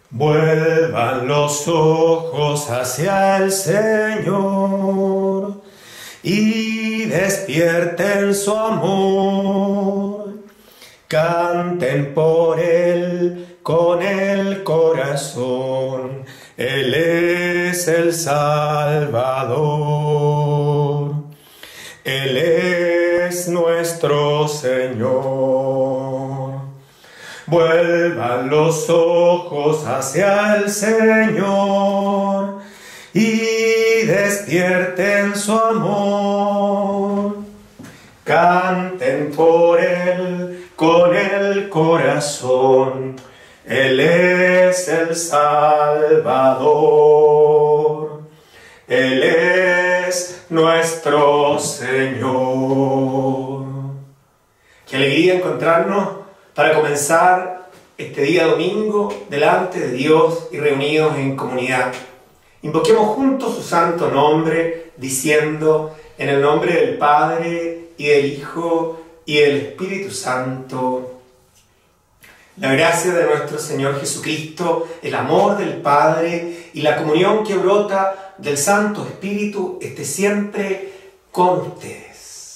Vuelvan los ojos hacia el Señor y despierten su amor. Canten por Él con el corazón. Él es el Salvador. Él es nuestro Señor. Vuelvan los ojos hacia el Señor y despierten su amor. Canten por Él con el corazón. Él es el Salvador. Él es nuestro Señor. Qué alegría encontrarnos para comenzar este día domingo delante de Dios y reunidos en comunidad. Invoquemos juntos su santo nombre, diciendo: en el nombre del Padre, y del Hijo, y del Espíritu Santo. La gracia de nuestro Señor Jesucristo, el amor del Padre y la comunión que brota del Santo Espíritu esté siempre con ustedes.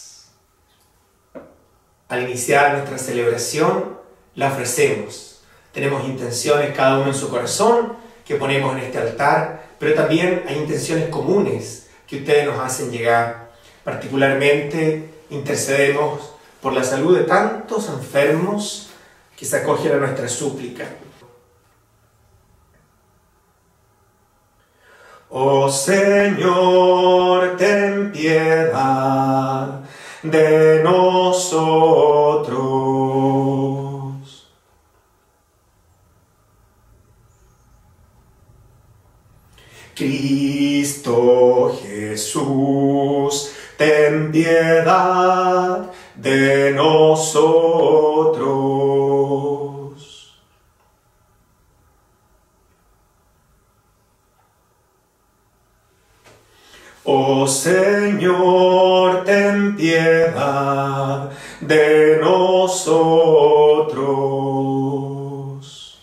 Al iniciar nuestra celebración, la ofrecemos. Tenemos intenciones cada uno en su corazón que ponemos en este altar, pero también hay intenciones comunes que ustedes nos hacen llegar. Particularmente intercedemos por la salud de tantos enfermos que se acogen a nuestra súplica. Oh Señor, ten piedad de nosotros. Cristo Jesús, ten piedad de nosotros. Oh Señor, ten piedad de nosotros.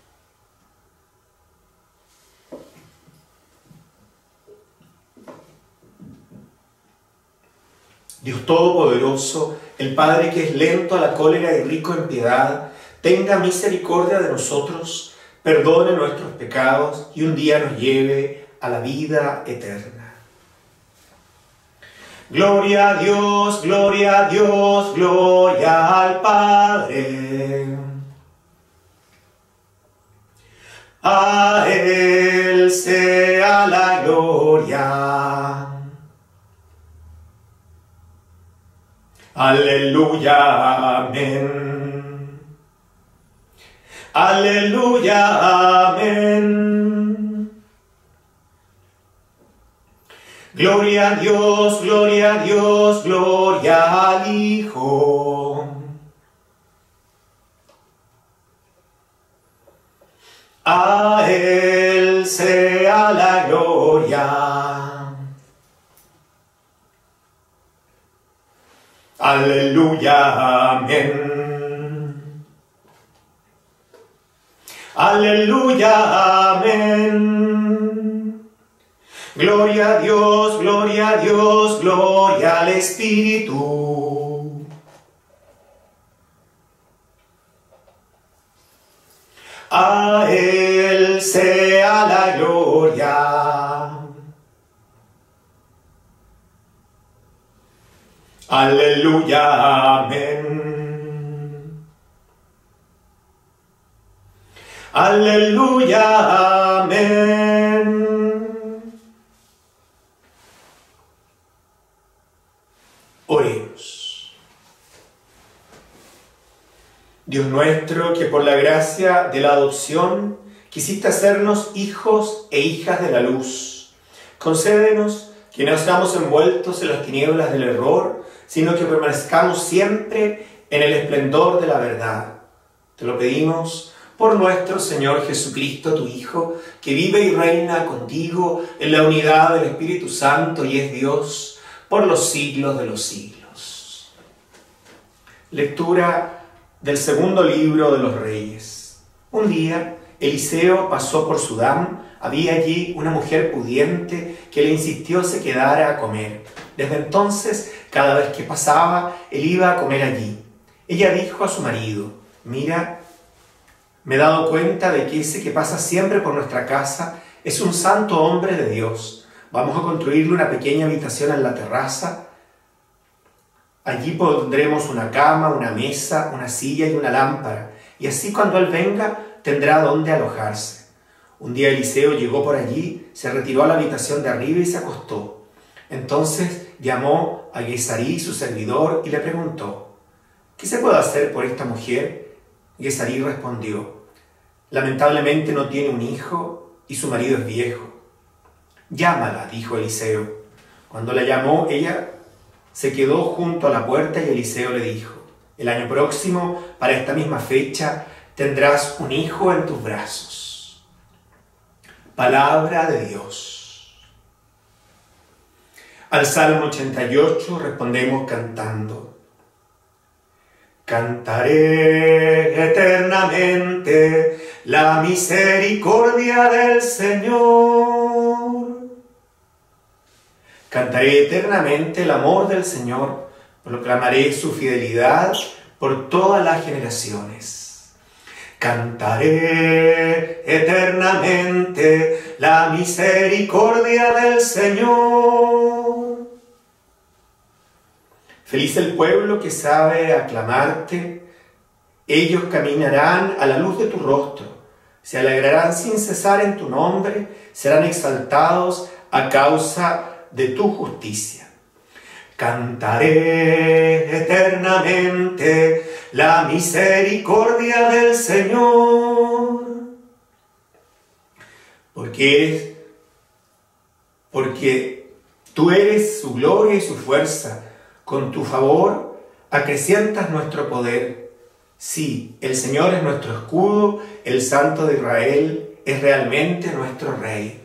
Dios Todopoderoso, el Padre que es lento a la cólera y rico en piedad, tenga misericordia de nosotros, perdone nuestros pecados y un día nos lleve a la vida eterna. Gloria a Dios, gloria a Dios, gloria al Padre. A Él sea la gloria. Aleluya, amén. Aleluya, amén. Gloria a Dios, gloria a Dios, gloria al Hijo. A Él sea la gloria. Aleluya, amén. Aleluya, amén. Gloria a Dios, gloria a Dios, gloria al Espíritu. A Él sea la gloria. Aleluya, amén. Aleluya, amén. Oremos. Dios nuestro, que por la gracia de la adopción quisiste hacernos hijos e hijas de la luz, concédenos que no seamos envueltos en las tinieblas del error, sino que permanezcamos siempre en el esplendor de la verdad. Te lo pedimos por nuestro Señor Jesucristo, tu Hijo, que vive y reina contigo en la unidad del Espíritu Santo y es Dios por los siglos de los siglos. Lectura del segundo libro de los Reyes. Un día, Eliseo pasó por Sudán, había allí una mujer pudiente que le insistió se quedara a comer. Desde entonces, cada vez que pasaba, él iba a comer allí. Ella dijo a su marido: mira, me he dado cuenta de que ese que pasa siempre por nuestra casa es un santo hombre de Dios. Vamos a construirle una pequeña habitación en la terraza. Allí pondremos una cama, una mesa, una silla y una lámpara, y así cuando él venga tendrá donde alojarse. Un día Eliseo llegó por allí, se retiró a la habitación de arriba y se acostó. Entonces llamó a Gesarí, su servidor, y le preguntó: ¿qué se puede hacer por esta mujer? Gesarí respondió: lamentablemente no tiene un hijo y su marido es viejo. Llámala, dijo Eliseo. Cuando la llamó, ella se quedó junto a la puerta y Eliseo le dijo: el año próximo, para esta misma fecha, tendrás un hijo en tus brazos. Palabra de Dios. Al Salmo 88 respondemos cantando: cantaré eternamente la misericordia del Señor. Cantaré eternamente el amor del Señor, proclamaré su fidelidad por todas las generaciones. Cantaré eternamente la misericordia del Señor. Feliz el pueblo que sabe aclamarte, ellos caminarán a la luz de tu rostro, se alegrarán sin cesar en tu nombre, serán exaltados a causa de tu justicia. Cantaré eternamente la misericordia del Señor. Porque tú eres su gloria y su fuerza. Con tu favor acrecientas nuestro poder. Sí, el Señor es nuestro escudo, el Santo de Israel es realmente nuestro Rey.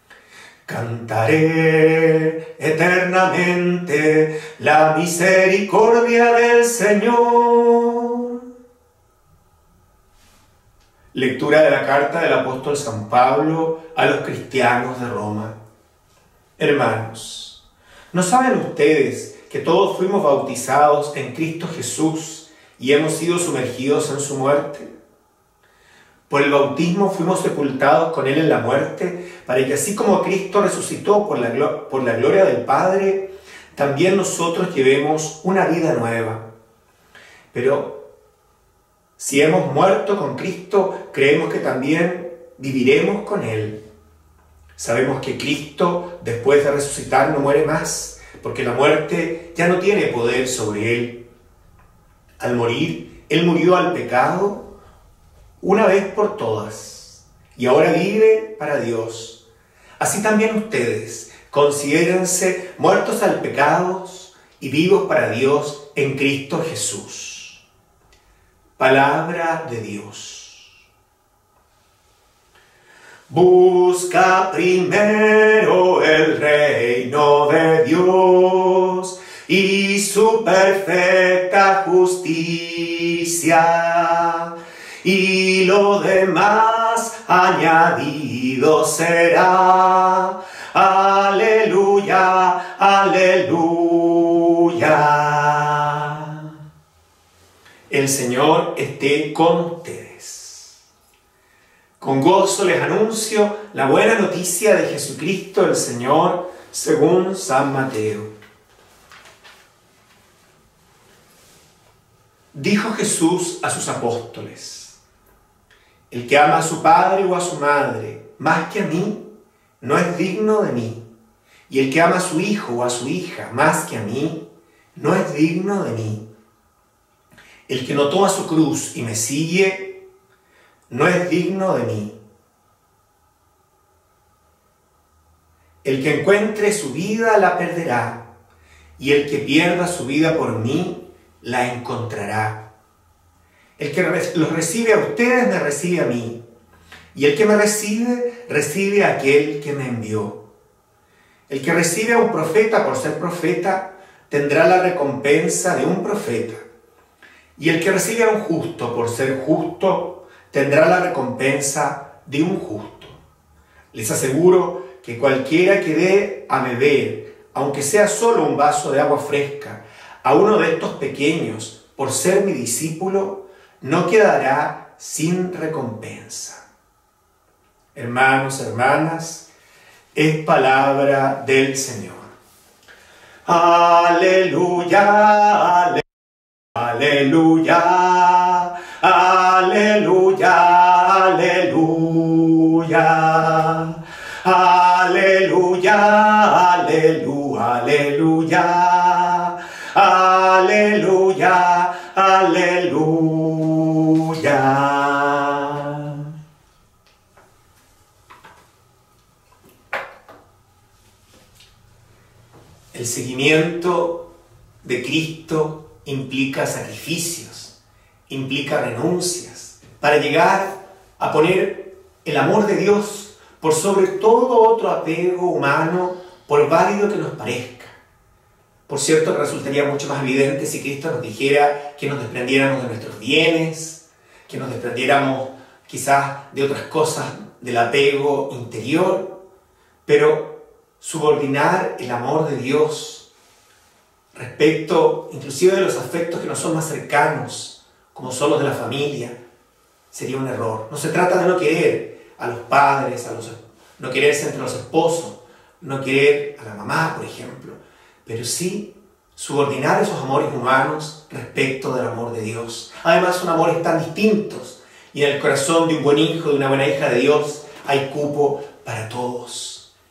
Cantaré eternamente la misericordia del Señor. Lectura de la carta del apóstol San Pablo a los cristianos de Roma. Hermanos, ¿no saben ustedes que todos fuimos bautizados en Cristo Jesús y hemos sido sumergidos en su muerte? Por el bautismo fuimos sepultados con Él en la muerte, para que así como Cristo resucitó por la gloria del Padre, también nosotros llevemos una vida nueva. Pero si hemos muerto con Cristo, creemos que también viviremos con Él. Sabemos que Cristo, después de resucitar, no muere más, porque la muerte ya no tiene poder sobre Él. Al morir, Él murió al pecado una vez por todas, y ahora vive para Dios. Así también ustedes, considérense muertos al pecado y vivos para Dios en Cristo Jesús. Palabra de Dios. Busca primero el reino de Dios y su perfecta justicia, y lo demás añadido será. Aleluya, aleluya. El Señor esté con ustedes. Con gozo les anuncio la buena noticia de Jesucristo el Señor, según San Mateo. Dijo Jesús a sus apóstoles: el que ama a su padre o a su madre más que a mí, no es digno de mí. Y el que ama a su hijo o a su hija más que a mí, no es digno de mí. El que no toma su cruz y me sigue, no es digno de mí. El que encuentre su vida la perderá, y el que pierda su vida por mí la encontrará. El que los recibe a ustedes me recibe a mí, y el que me recibe, recibe a aquel que me envió. El que recibe a un profeta por ser profeta, tendrá la recompensa de un profeta. Y el que recibe a un justo por ser justo, tendrá la recompensa de un justo. Les aseguro que cualquiera que dé a beber, aunque sea solo un vaso de agua fresca, a uno de estos pequeños, por ser mi discípulo, no quedará sin recompensa. Hermanos, hermanas, es palabra del Señor. Aleluya, aleluya, aleluya, aleluya, aleluya, aleluya, aleluya, aleluya, aleluya. El seguimiento de Cristo implica sacrificios, implica renuncias, para llegar a poner el amor de Dios por sobre todo otro apego humano, por válido que nos parezca. Por cierto, que resultaría mucho más evidente si Cristo nos dijera que nos desprendiéramos de nuestros bienes, que nos desprendiéramos quizás de otras cosas del apego interior, pero subordinar el amor de Dios respecto inclusive de los afectos que nos son más cercanos, como son los de la familia, sería un error. No se trata de no querer a los padres, no quererse entre los esposos, no querer a la mamá, por ejemplo, pero sí subordinar esos amores humanos respecto del amor de Dios. Además, son amores tan distintos, y en el corazón de un buen hijo, de una buena hija de Dios, hay cupo para todos.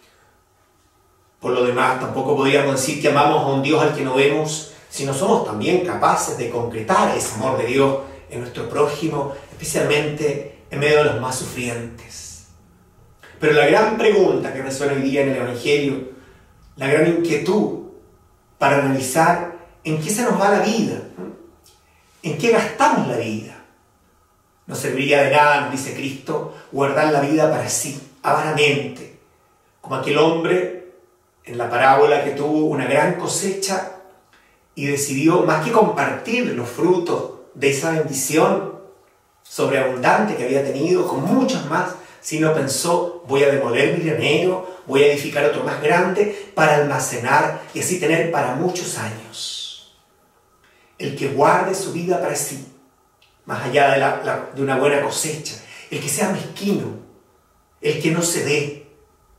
Por lo demás, tampoco podríamos decir que amamos a un Dios al que no vemos si no somos también capaces de concretar ese amor de Dios en nuestro prójimo, especialmente en medio de los más sufrientes. Pero la gran pregunta que resuena hoy día en el Evangelio, la gran inquietud para analizar en qué se nos va la vida, en qué gastamos la vida. No serviría de nada, nos dice Cristo, guardar la vida para sí, avaramente, como aquel hombre en la parábola que tuvo una gran cosecha y decidió, más que compartir los frutos de esa bendición sobreabundante que había tenido con muchos más, sino pensó, voy a demoler mi granero, voy a edificar otro más grande para almacenar y así tener para muchos años. El que guarde su vida para sí, más allá de una buena cosecha, el que sea mezquino, el que no se dé,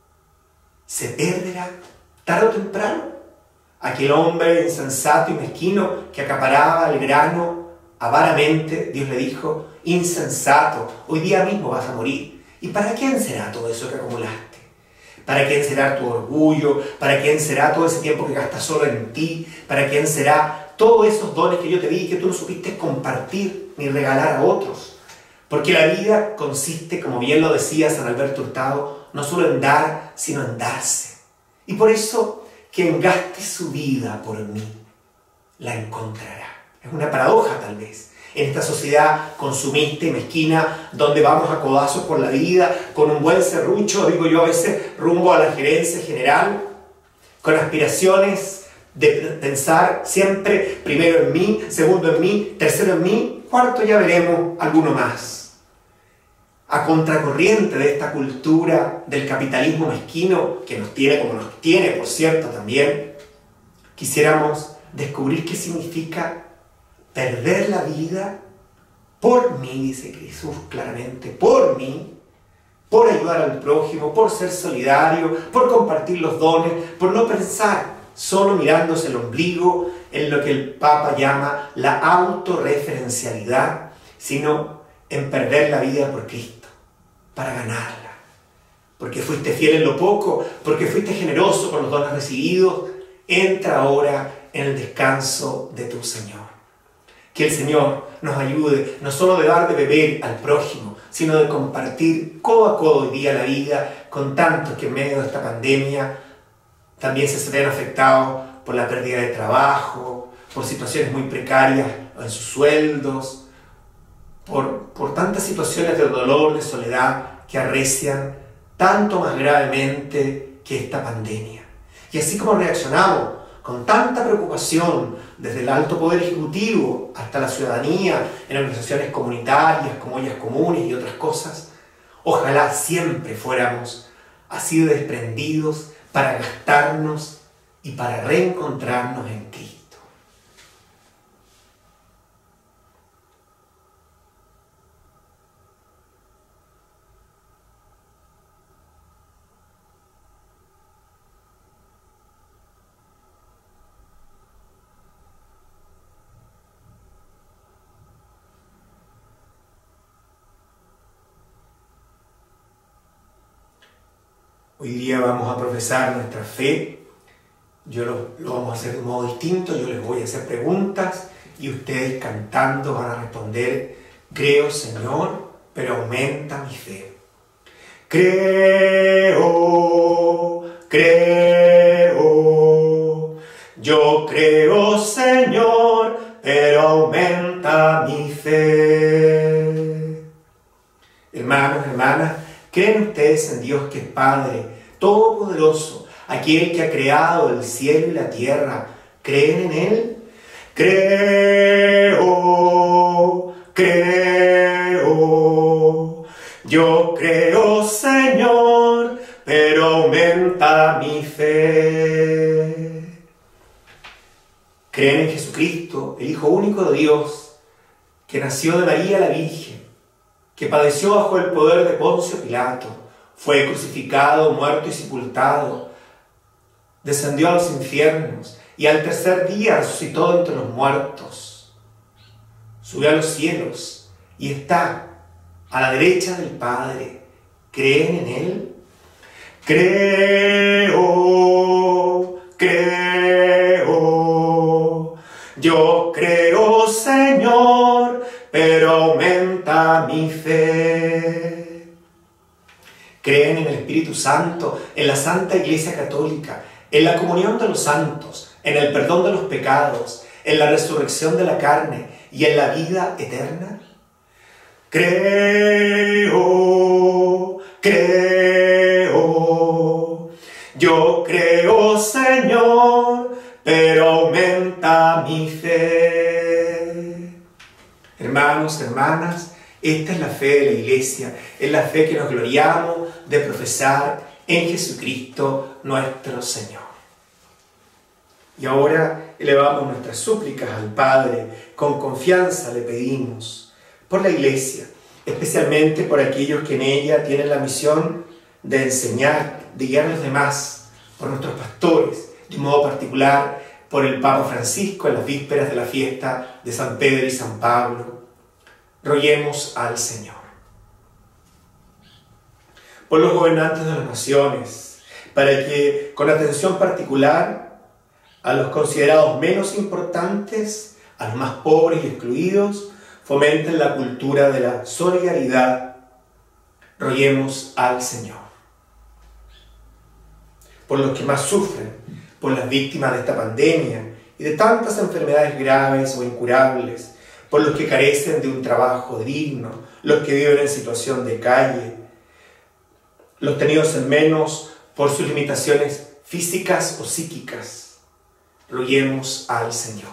se perderá tarde o temprano. Aquel hombre insensato y mezquino que acaparaba el grano avaramente, Dios le dijo, insensato, hoy día mismo vas a morir. ¿Y para quién será todo eso que acumulaste? ¿Para quién será tu orgullo? ¿Para quién será todo ese tiempo que gastas solo en ti? ¿Para quién será todos esos dones que yo te di y que tú no supiste compartir ni regalar a otros? Porque la vida consiste, como bien lo decía San Alberto Hurtado, no solo en dar, sino en darse. Y por eso, quien gaste su vida por mí, la encontrará. Es una paradoja tal vez, en esta sociedad consumista y mezquina, donde vamos a codazos por la vida, con un buen serrucho, digo yo a veces, rumbo a la gerencia general, con aspiraciones de pensar siempre primero en mí, segundo en mí, tercero en mí, cuarto ya veremos alguno más. A contracorriente de esta cultura del capitalismo mezquino, que nos tiene como nos tiene, por cierto, también, quisiéramos descubrir qué significa perder la vida por mí, dice Jesús claramente, por mí, por ayudar al prójimo, por ser solidario, por compartir los dones, por no pensar solo mirándose el ombligo en lo que el Papa llama la autorreferencialidad, sino en perder la vida por Cristo, para ganarla. Porque fuiste fiel en lo poco, porque fuiste generoso con los dones recibidos, entra ahora en el descanso de tu Señor. Que el Señor nos ayude no solo de dar de beber al prójimo, sino de compartir codo a codo hoy día la vida con tantos que en medio de esta pandemia también se ven afectados por la pérdida de trabajo, por situaciones muy precarias en sus sueldos, por tantas situaciones de dolor, de soledad que arrecian tanto más gravemente que esta pandemia. Y así como reaccionamos con tanta preocupación, desde el alto poder ejecutivo hasta la ciudadanía, en organizaciones comunitarias como Ollas Comunes y otras cosas, ojalá siempre fuéramos así de desprendidos para gastarnos y para reencontrarnos en Cristo. Hoy día vamos a profesar nuestra fe. Yo lo vamos a hacer de un modo distinto. Yo les voy a hacer preguntas y ustedes cantando van a responder: creo, Señor, pero aumenta mi fe. Creo, creo. Yo creo, Señor, pero aumenta mi fe. Hermanos, hermanas, ¿creen ustedes en Dios que es Padre Todopoderoso, aquel que ha creado el cielo y la tierra? ¿Creen en Él? Creo, creo. Yo creo, Señor, pero aumenta mi fe. ¿Creen en Jesucristo, el Hijo único de Dios, que nació de María la Virgen, que padeció bajo el poder de Poncio Pilato, fue crucificado, muerto y sepultado, descendió a los infiernos y al tercer día resucitó entre los muertos, subió a los cielos y está a la derecha del Padre? ¿Creen en Él? Creo, creo. Yo creo, Señor, pero aumenta mi fe. ¿Creen en el Espíritu Santo, en la Santa Iglesia Católica, en la comunión de los santos, en el perdón de los pecados, en la resurrección de la carne y en la vida eterna? Creo, creo. Yo creo, Señor, pero aumenta mi fe. Hermanos, hermanas, esta es la fe de la Iglesia, es la fe que nos gloriamos de profesar en Jesucristo nuestro Señor. Y ahora elevamos nuestras súplicas al Padre, con confianza le pedimos por la Iglesia, especialmente por aquellos que en ella tienen la misión de enseñar, de guiar a los demás, por nuestros pastores, de un modo particular por el Papa Francisco en las vísperas de la fiesta de San Pedro y San Pablo. Roguemos al Señor. Por los gobernantes de las naciones, para que, con atención particular a los considerados menos importantes, a los más pobres y excluidos, fomenten la cultura de la solidaridad. Roguemos al Señor. Por los que más sufren, por las víctimas de esta pandemia y de tantas enfermedades graves o incurables, por los que carecen de un trabajo digno, los que viven en situación de calle, los tenidos en menos por sus limitaciones físicas o psíquicas. Roguemos al Señor.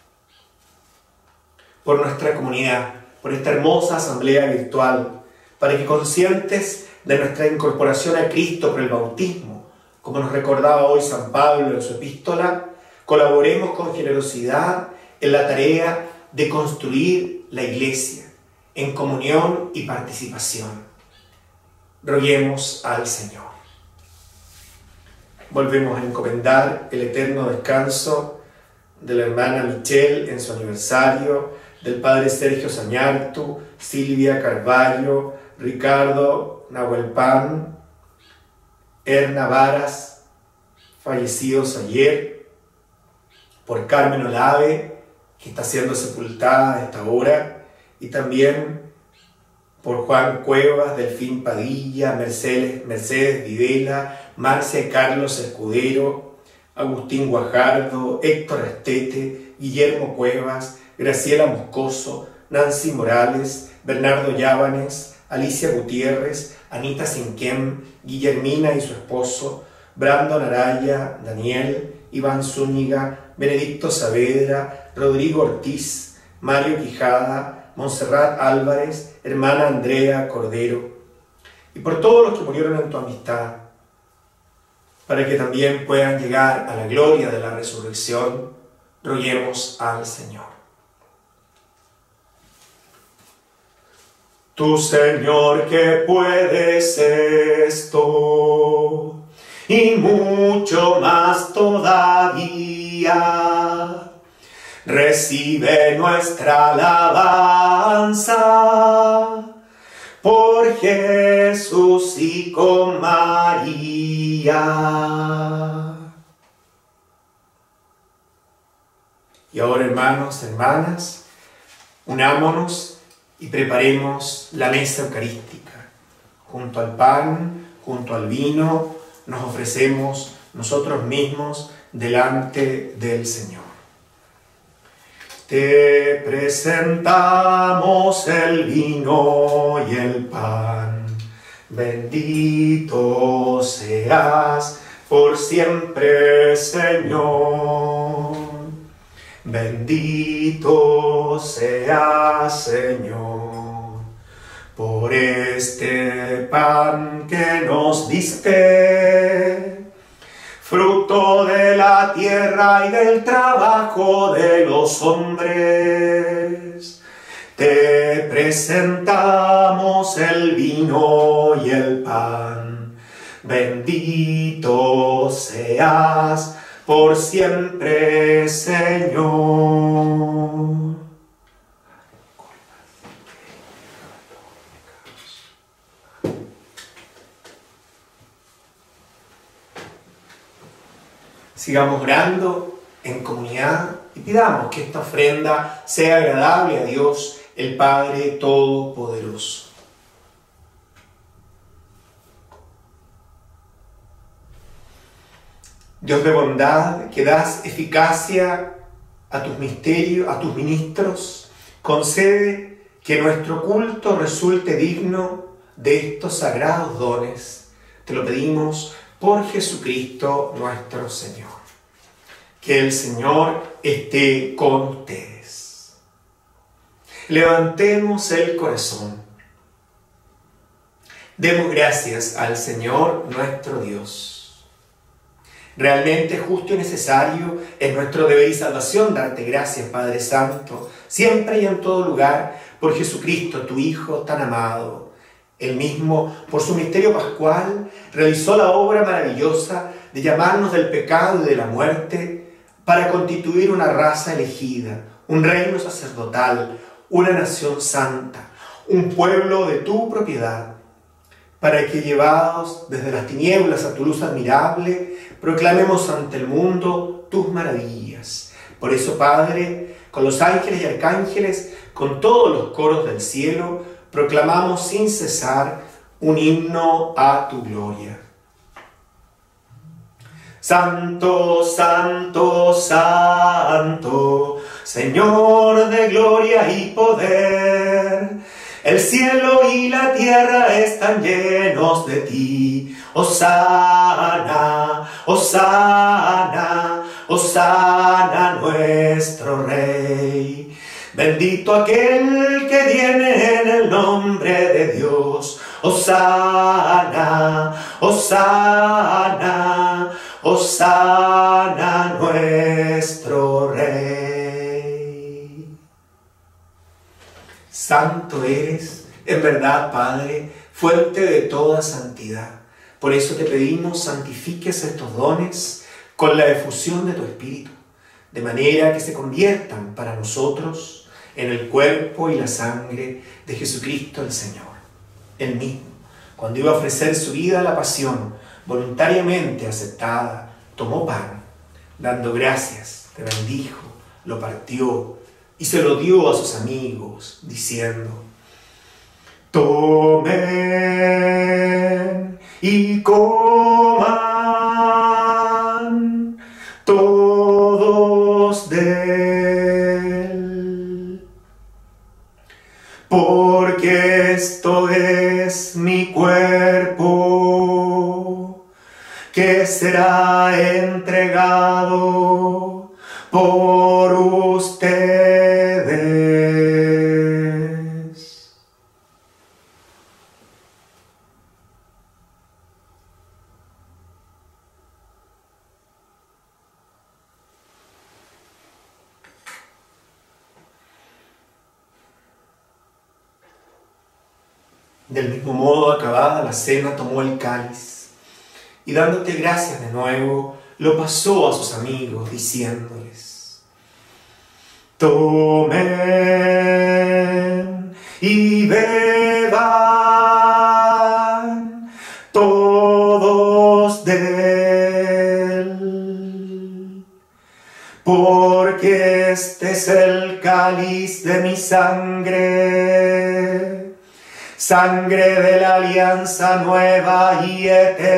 Por nuestra comunidad, por esta hermosa asamblea virtual, para que, conscientes de nuestra incorporación a Cristo por el bautismo, como nos recordaba hoy San Pablo en su epístola, colaboremos con generosidad en la tarea de construir la Iglesia en comunión y participación. Roguemos al Señor. Volvemos a encomendar el eterno descanso de la hermana Michelle en su aniversario, del padre Sergio Sañartu, Silvia Carvalho, Ricardo Nahuelpan, Erna Varas, fallecidos ayer, por Carmen Olave, que está siendo sepultada a esta hora, y también por Juan Cuevas, Delfín Padilla, Mercedes Videla, Marcia y Carlos Escudero, Agustín Guajardo, Héctor Astete, Guillermo Cuevas, Graciela Moscoso, Nancy Morales, Bernardo Yábanes, Alicia Gutiérrez, Anita Sinquem, Guillermina y su esposo, Brandon Araya, Daniel, Iván Zúñiga, Benedicto Saavedra, Rodrigo Ortiz, Mario Quijada, Montserrat Álvarez, hermana Andrea Cordero, y por todos los que murieron en tu amistad, para que también puedan llegar a la gloria de la resurrección, roguemos al Señor. Tú, Señor, que puedes esto, y mucho más todavía, recibe nuestra alabanza por Jesús y con María. Y ahora, hermanos, hermanas, unámonos y preparemos la mesa eucarística. Junto al pan, junto al vino, nos ofrecemos nosotros mismos delante del Señor. Te presentamos el vino y el pan. Bendito seas por siempre, Señor. Bendito seas, Señor, por este pan que nos diste, fruto de la tierra y del trabajo de los hombres. Te presentamos el vino y el pan. Bendito seas por siempre, Señor. Sigamos orando en comunidad y pidamos que esta ofrenda sea agradable a Dios, el Padre Todopoderoso. Dios de bondad, que das eficacia a tus misterios, a tus ministros, concede que nuestro culto resulte digno de estos sagrados dones. Te lo pedimos por Jesucristo nuestro Señor. Que el Señor esté con ustedes. Levantemos el corazón. Demos gracias al Señor nuestro Dios. Realmente justo y necesario es nuestro deber y salvación darte gracias, Padre Santo, siempre y en todo lugar, por Jesucristo, tu Hijo tan amado. Él mismo, por su misterio pascual, realizó la obra maravillosa de llamarnos del pecado y de la muerte para constituir una raza elegida, un reino sacerdotal, una nación santa, un pueblo de tu propiedad, para que, llevados desde las tinieblas a tu luz admirable, proclamemos ante el mundo tus maravillas. Por eso, Padre, con los ángeles y arcángeles, con todos los coros del cielo, proclamamos sin cesar un himno a tu gloria. Santo, santo, santo, Señor de gloria y poder, el cielo y la tierra están llenos de ti. Hosana, hosana, hosana nuestro Rey. Bendito aquel que viene en el nombre de Dios. Hosana, hosana, hosana nuestro Rey. Santo eres, en verdad, Padre, fuente de toda santidad. Por eso te pedimos, santifiques estos dones con la efusión de tu Espíritu, de manera que se conviertan para nosotros en el cuerpo y la sangre de Jesucristo el Señor. Él mismo, cuando iba a ofrecer su vida a la pasión, voluntariamente aceptada, tomó pan, dando gracias, te bendijo, lo partió y se lo dio a sus amigos, diciendo: tomen y coman todos de él, porque esto es mi cuerpo, que será entregado por ustedes. Del mismo modo, acabada la cena, tomó el cáliz y dándote gracias de nuevo, lo pasó a sus amigos, diciéndoles: tomen y beban todos de él, porque este es el cáliz de mi sangre, sangre de la alianza nueva y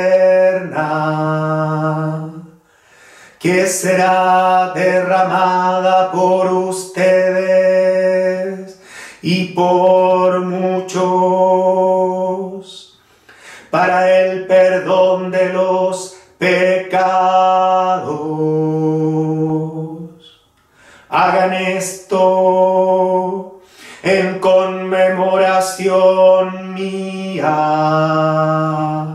eterna, que será derramada por ustedes y por muchos para el perdón de los pecados. Hagan esto en conmemoración mía.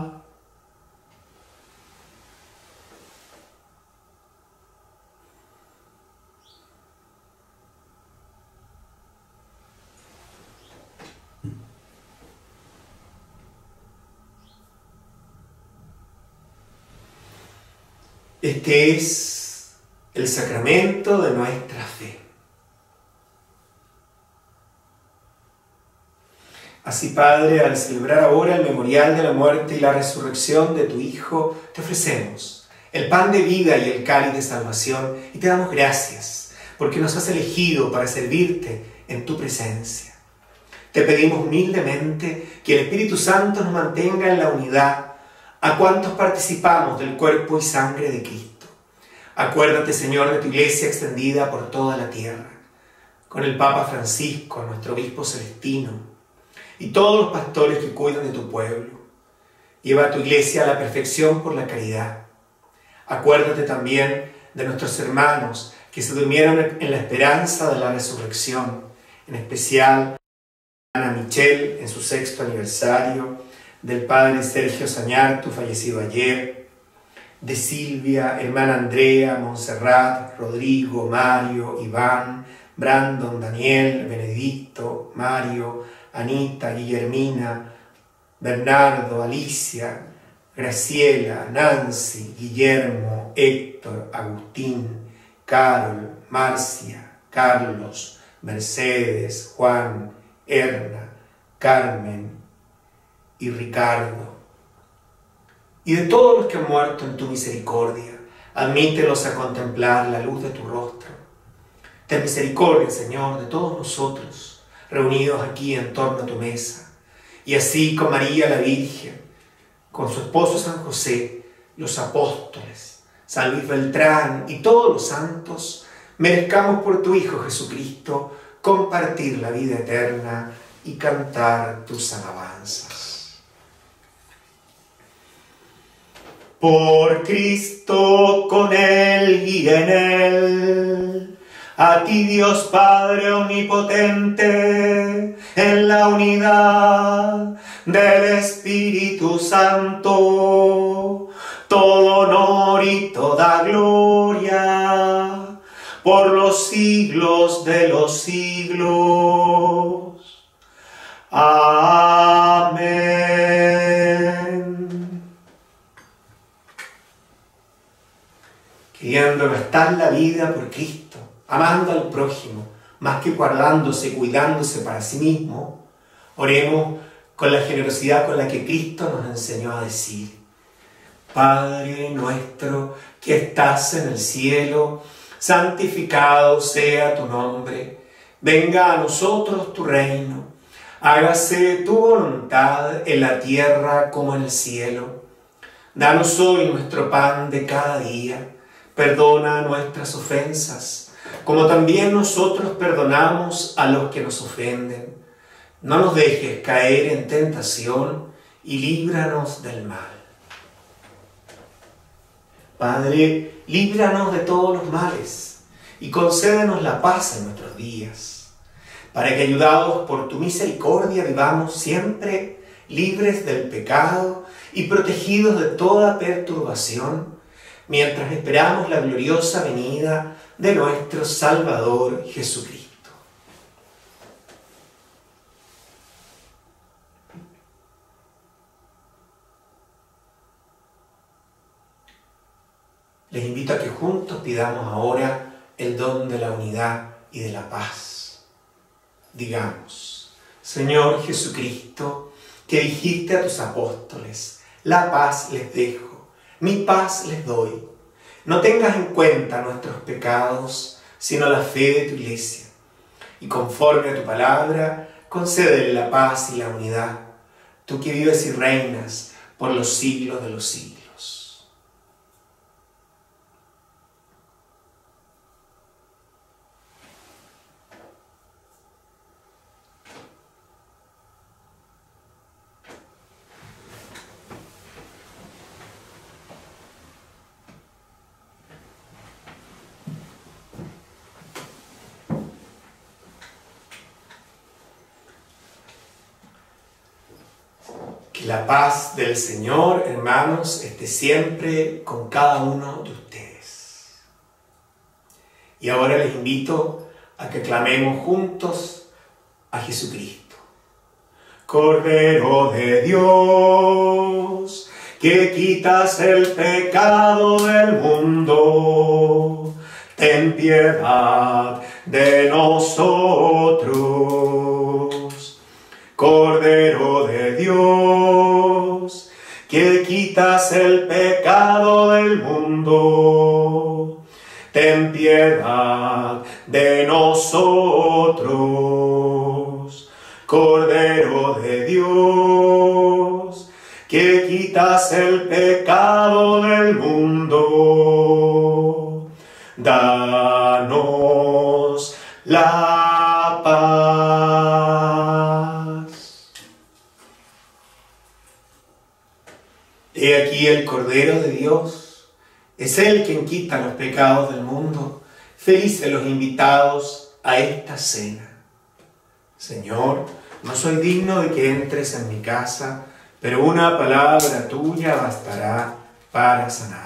Este es el sacramento de nuestra fe. Así, Padre, al celebrar ahora el memorial de la muerte y la resurrección de tu Hijo, te ofrecemos el pan de vida y el cáliz de salvación y te damos gracias porque nos has elegido para servirte en tu presencia. Te pedimos humildemente que el Espíritu Santo nos mantenga en la unidad a cuantos participamos del cuerpo y sangre de Cristo. Acuérdate, Señor, de tu Iglesia extendida por toda la tierra, con el Papa Francisco, nuestro Obispo Celestino, y todos los pastores que cuidan de tu pueblo. Lleva a tu Iglesia a la perfección por la caridad. Acuérdate también de nuestros hermanos que se durmieron en la esperanza de la resurrección, en especial Ana Michel en su 6º aniversario, del padre Sergio Sañartu, fallecido ayer, de Silvia, hermana Andrea, Montserrat, Rodrigo, Mario, Iván, Brandon, Daniel, Benedicto, Mario, Anita, Guillermina, Bernardo, Alicia, Graciela, Nancy, Guillermo, Héctor, Agustín, Carol, Marcia, Carlos, Mercedes, Juan, Erna, Carmen y Ricardo. Y de todos los que han muerto en tu misericordia, admítelos a contemplar la luz de tu rostro. Ten misericordia, Señor, de todos nosotros, reunidos aquí en torno a tu mesa, y así con María la Virgen, con su esposo San José, los apóstoles, San Luis Beltrán y todos los santos, merezcamos por tu Hijo Jesucristo compartir la vida eterna y cantar tus alabanzas. Por Cristo, con Él y en Él, a ti Dios Padre omnipotente, en la unidad del Espíritu Santo, todo honor y toda gloria, por los siglos de los siglos. Amén. Queriendo gastar la vida por Cristo, amando al prójimo, más que guardándose y cuidándose para sí mismo, oremos con la generosidad con la que Cristo nos enseñó a decir: Padre nuestro que estás en el cielo, santificado sea tu nombre. Venga a nosotros tu reino. Hágase tu voluntad en la tierra como en el cielo. Danos hoy nuestro pan de cada día. Perdona nuestras ofensas, como también nosotros perdonamos a los que nos ofenden. No nos dejes caer en tentación y líbranos del mal. Padre, líbranos de todos los males y concédenos la paz en nuestros días, para que, ayudados por tu misericordia, vivamos siempre libres del pecado y protegidos de toda perturbación, mientras esperamos la gloriosa venida de nuestro Salvador Jesucristo. Les invito a que juntos pidamos ahora el don de la unidad y de la paz. Digamos: Señor Jesucristo, que dijiste a tus apóstoles, la paz les dejo, mi paz les doy. No tengas en cuenta nuestros pecados, sino la fe de tu Iglesia. Y conforme a tu palabra, concédele la paz y la unidad, tú que vives y reinas por los siglos de los siglos. Que la paz del Señor, hermanos, esté siempre con cada uno de ustedes. Y ahora les invito a que clamemos juntos a Jesucristo. Cordero de Dios, que quitas el pecado del mundo, ten piedad de nosotros. Cordero de Dios, que quitas el pecado del mundo, ten piedad de nosotros. Cordero de Dios, que quitas el pecado del mundo, danos la paz. He aquí el Cordero de Dios, es Él quien quita los pecados del mundo. Felices los invitados a esta cena. Señor, no soy digno de que entres en mi casa, pero una palabra tuya bastará para sanarme.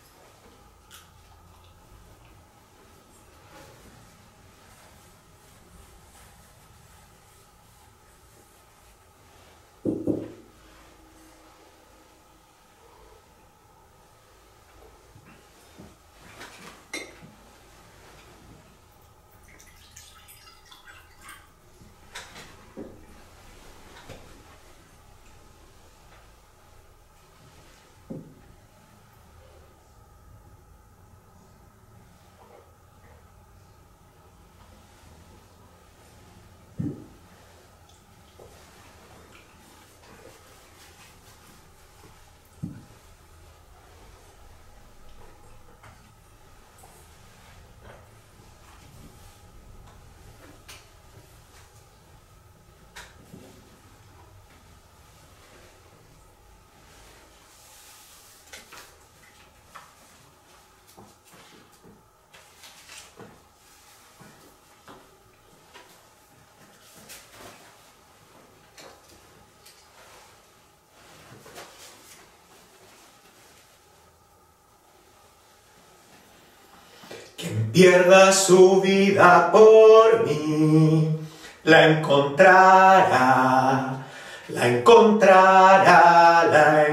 Quien pierda su vida por mí, la encontrará, la encontrará, la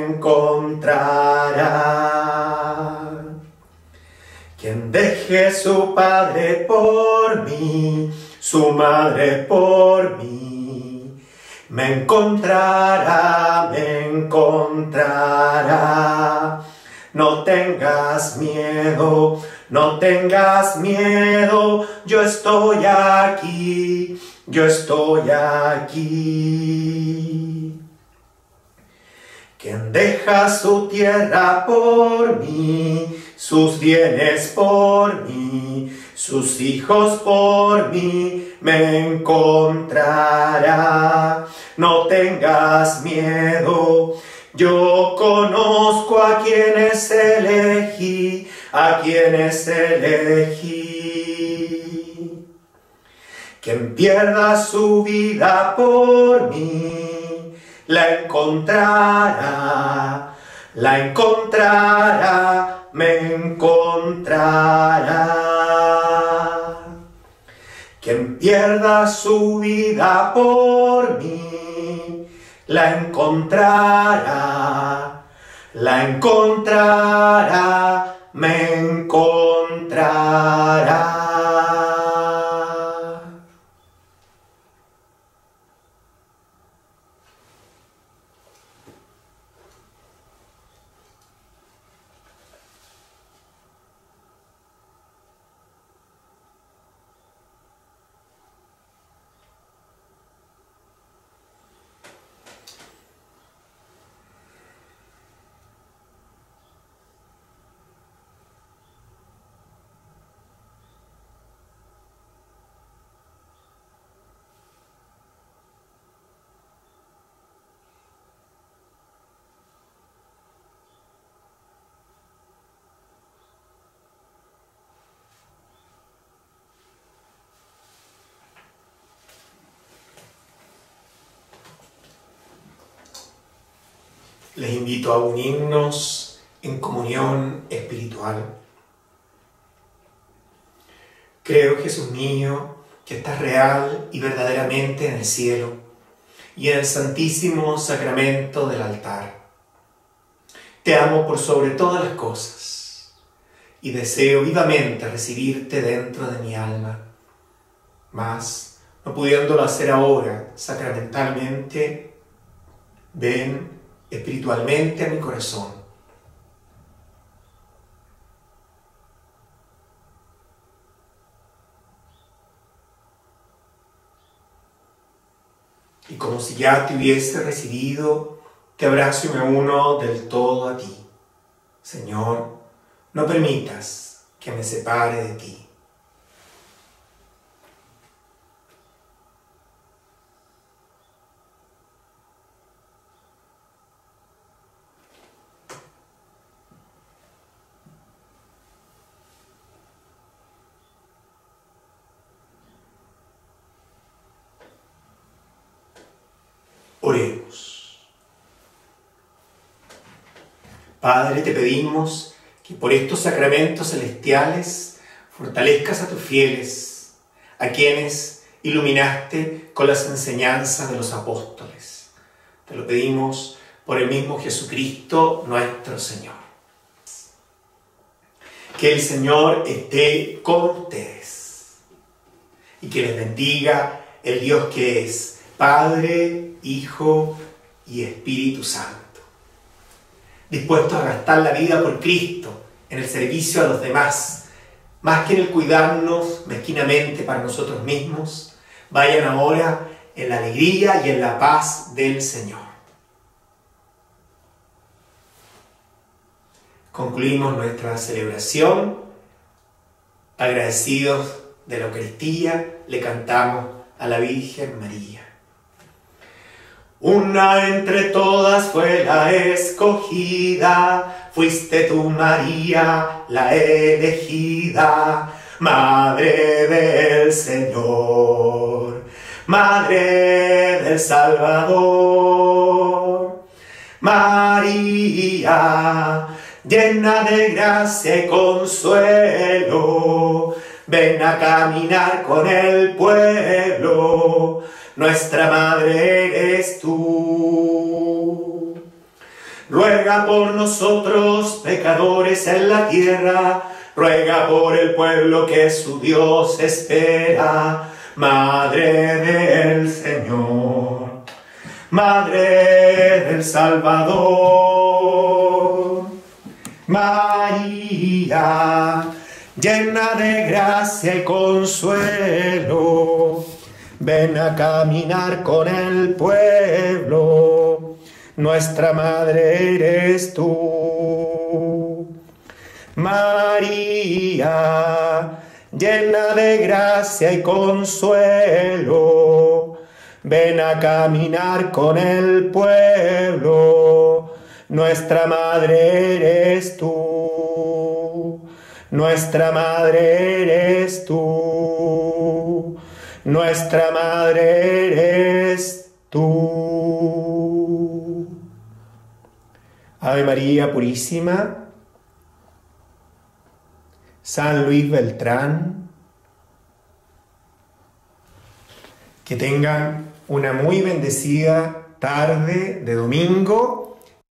encontrará. Quien deje su padre por mí, su madre por mí, me encontrará, me encontrará. No tengas miedo, no tengas miedo, yo estoy aquí, yo estoy aquí. Quien deja su tierra por mí, sus bienes por mí, sus hijos por mí, me encontrará. No tengas miedo, yo conozco a quienes elegí. a quienes elegí. Quien pierda su vida por mí, la encontrará, me encontrará. Quien pierda su vida por mí, la encontrará, me encontrará. Les invito a unirnos en comunión espiritual. Creo, Jesús mío, que estás real y verdaderamente en el cielo y en el santísimo sacramento del altar. Te amo por sobre todas las cosas y deseo vivamente recibirte dentro de mi alma. Mas, no pudiéndolo hacer ahora sacramentalmente, ven espiritualmente a mi corazón. Y como si ya te hubiese recibido, te abrazo y me uno del todo a ti. Señor, no permitas que me separe de ti. Oremos. Padre, te pedimos que por estos sacramentos celestiales fortalezcas a tus fieles, a quienes iluminaste con las enseñanzas de los apóstoles. Te lo pedimos por el mismo Jesucristo nuestro Señor. Que el Señor esté con ustedes y que les bendiga el Dios que es Padre, Hijo y Espíritu Santo. Dispuestos a gastar la vida por Cristo en el servicio a los demás, más que en el cuidarnos mezquinamente para nosotros mismos, vayan ahora en la alegría y en la paz del Señor. Concluimos nuestra celebración. Agradecidos de la Eucaristía, le cantamos a la Virgen María. Una entre todas fue la escogida, fuiste tú, María, la elegida, Madre del Señor, Madre del Salvador. María, llena de gracia y consuelo, ven a caminar con el pueblo. Nuestra Madre eres tú. Ruega por nosotros, pecadores en la tierra, ruega por el pueblo que su Dios espera. Madre del Señor, Madre del Salvador. María, llena de gracia y consuelo, ven a caminar con el pueblo. Nuestra Madre eres tú. María, llena de gracia y consuelo, ven a caminar con el pueblo. Nuestra Madre eres tú. Nuestra madre eres tú, nuestra madre eres tú. Ave María Purísima, San Luis Beltrán, que tengan una muy bendecida tarde de domingo